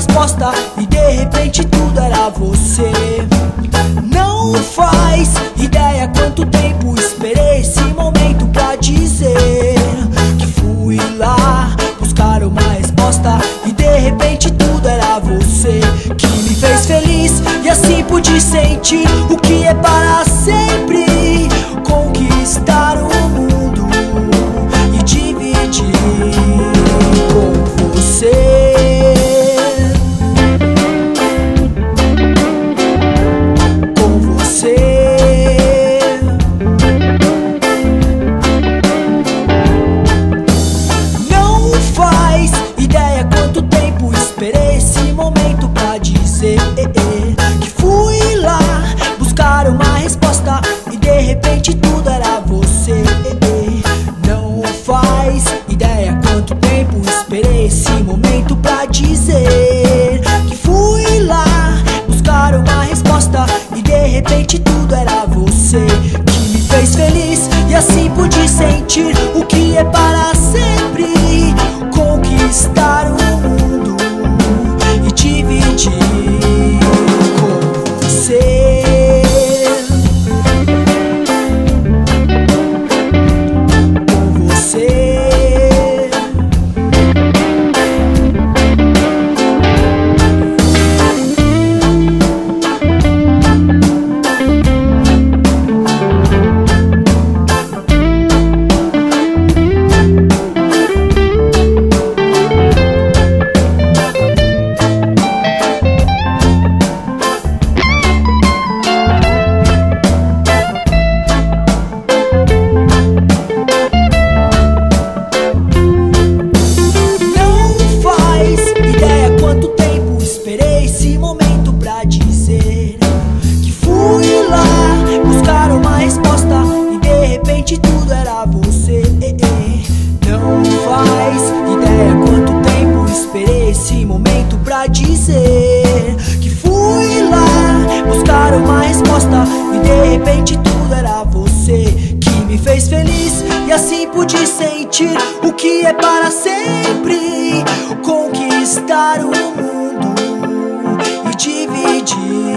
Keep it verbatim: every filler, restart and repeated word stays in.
resposta e de repente tudo era você. Não faz ideia quanto tempo esperei esse momento pra dizer que fui lá buscar uma resposta e de repente tudo era você, que me fez feliz e assim pude sentir o que é para sempre conquistar o mundo e dividir com você. Esperei esse momento pra dizer que fui lá buscar uma resposta e de repente tudo era você. Não faz ideia quanto tempo esperei esse momento pra dizer que fui lá buscar uma resposta e de repente tudo era você, que me fez feliz e assim pude sentir o que é para sempre conquistar o mundo e dividir com você. Com você. Tudo era você. Não faz ideia quanto tempo esperei esse momento pra dizer que fui lá buscar uma resposta e de repente tudo era você, que me fez feliz e assim pude sentir o que é para sempre conquistar o mundo e dividir